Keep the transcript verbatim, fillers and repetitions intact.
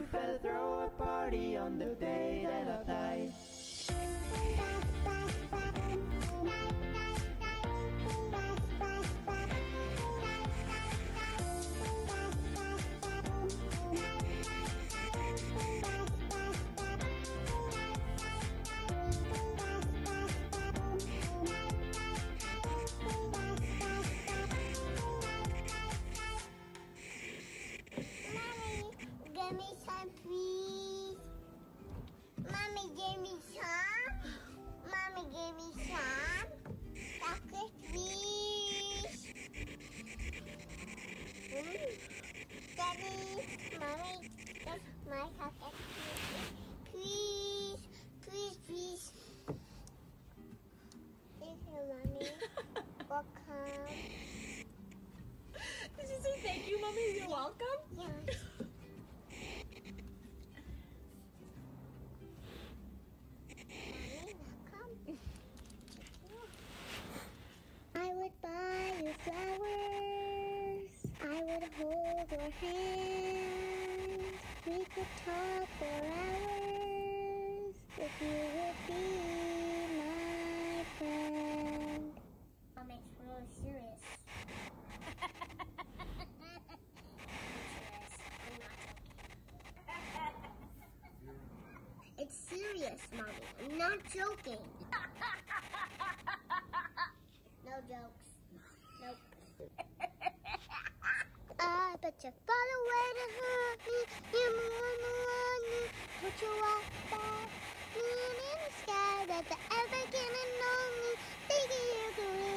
better throw a party on the day that I die. Give me some, please. Mommy, give me some. Mommy, give me some. Chocolate, please. Mm. Daddy, Mommy, that's my chocolate, please. Please, please, please. Thank you, Mommy. Welcome. Did you say thank you, Mommy? You're welcome? Yeah. I would buy you flowers, I would hold your hand. We could talk for hours if you would be my friend. Mom, it's really serious. It's serious, Mommy. I'm not joking. No jokes. Nope. I bet you fall away to hurt me. You move on me. Put your walk back. Me in the sky that the ever gonna know me. Thinking you can